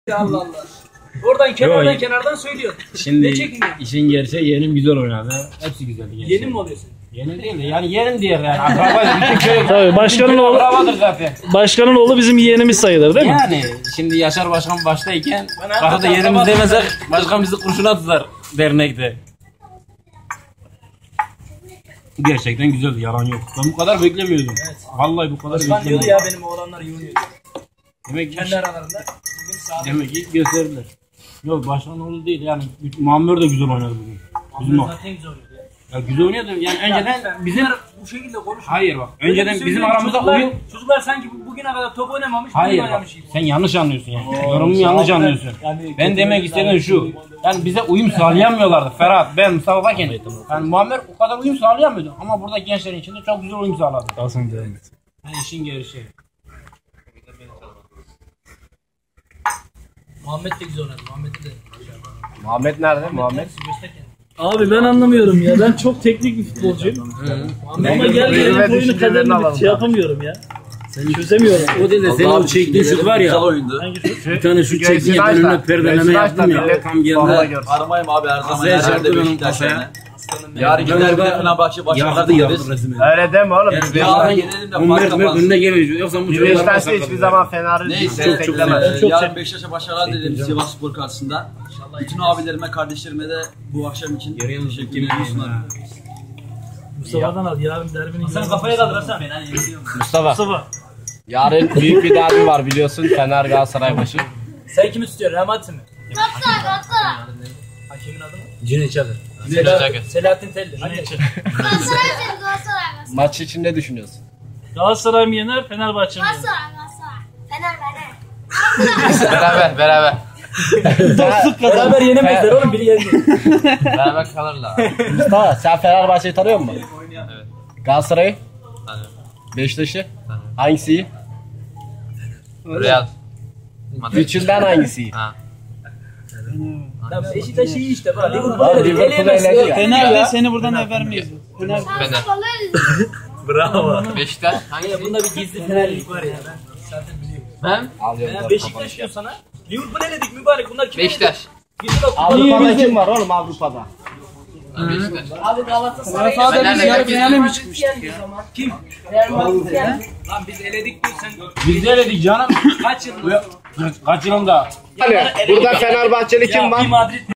Allah Allah. Oradan kenardan kenardan söylüyor. Şimdi işin gerçeği yeğenim güzel oynadı. Hepsi güzel. Yeğenim mi oluyorsun? Yeğenim değil de yani yeğenim diyor yani. Akrabayız. Bütün köy. Tabii başkanın oğlu. Akrabadır zaten. Başkanın oğlu bizim yeğenimiz sayılır değil mi? Yani şimdi Yaşar Başkan baştayken daha da yeğenimiz demezler. Başkan bizi kurşuna tutar dernekte. Gerçekten güzeldi, yalan yok. Ben bu kadar beklemiyordum. Evet. Vallahi bu kadar beklemiyordum. Diyordu ya benim oğlanlar yoğun diyordu. Demek ki kendi aralarında bugün sağ. Demek ki gösterdiler. Yok başkan oğlu değil yani. Muammer de güzel oynadı bugün. Muammer zaten güzel oynuyordu ya. Ya güzel oynuyordu yani önceden bizim bu şekilde konuşuyor. Hayır bak. Önceden bizim aramızda oyun. Çocuklar sanki bugüne kadar top oynamamış. Hayır bak. Sen yanlış anlıyorsun yani. Yorumumu yanlış anlıyorsun. Yani ben demek istediğim şu. Yani bize uyum sağlayamıyorlardı. Ferhat, ben, Mustafa Baken. Yani Muammer o kadar uyum sağlayamıyordu. Ama burada gençlerin içinde çok güzel uyum sağladı. Al sen devam et. Yani işin gerisi. Muhammed de güzel oynadı. Muhammed nerede? Muhammed. Abi ben anlamıyorum ya. Ben çok teknik bir futbolcuyum. Ama gel oyunu kaderini şey yapamıyorum ya. Çözemiyorum. O değil de senin o çektiğin şut var ya. Bir tane şut çektin ya ben önüne perdeleme yaptım ya. Tam geldi. Aramayayım abi her zaman. Zey çarptı benim kasaya. Yarın gider bir Fenerbahçe başkanlar deriz. Öyle deme oğlum. Mert önüne gelmiyor. Yoksa bu Beşiktaş'ta hiçbir zaman Fener'i desteklemez. Yarın Beşiktaş'a başarılar dilerim Sivasspor karşısında. Bütün abilerime, kardeşlerime de bu akşam için teşekkür sunarım. Mustafa'dan al yarın derbini. Sen kafaya kaldır Hasan. Mustafa. Yarın büyük bir derbi var biliyorsun. Fener Galatasaray başı. Sen kimi tutuyorsun? Rahmat'ı mı? Galatasaray. Hakemin adı mı? Cüneyt Çakır. Selahattin Telli. Galatasaray. Maç için ne düşünüyorsun? Galatasaray mı yener, Fenerbahçe mi yener? Fener. Beraber. Beraber yenemezler oğlum, biri yendi. Beraber kalırlar. Mustafa sen Fenerbahçe'yi tanıyor musun? Evet. Galatasaray'ı? Tanıyorum. Beşiktaş'ı? Hangisi iyi? Real. Üçünden hangisi iyi? Ha. Beşiktaş iyi işte bak. Liverpool'u eledi ya. Fener'de seni buradan vermeyiz. Fener. Bravo. Beşiktaş. Bunda bir gizli Fenerlik var ya. Ben zaten biliyorum. Ben? Beşiktaş diyor sana. Liverpool eledik mübarek. Bunlar kim? Beşiktaş. Avrupa'da kim var oğlum Avrupa'da? Beşiktaş. Abi Galatasaray. Fener'le mi çıkmıştık ya? Kim? Lan biz eledik diyor sen. Biz de eledik canım. Kaç yıl? Kaç yılında? Burada Fenerbahçeli kim var? Madrid